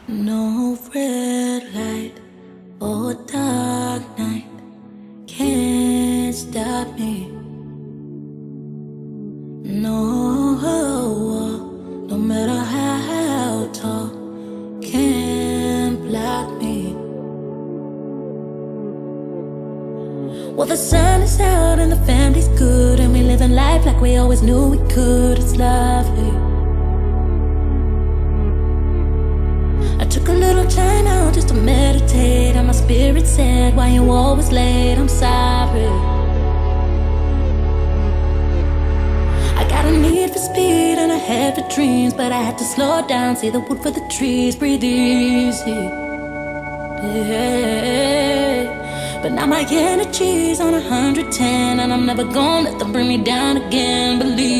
No red light or dark night can't stop me. No wall, no matter how tall, can't block me. Well, the sun is out and the family's good, and we living life like we always knew we could. It's lovely. I took a little time out just to meditate, and my spirit said, why you always late? I'm sorry. I got a need for speed and I had for dreams, but I had to slow down, see the wood for the trees, breathe easy. Yeah. But now my energy's on 110, and I'm never gonna let them bring me down again, believe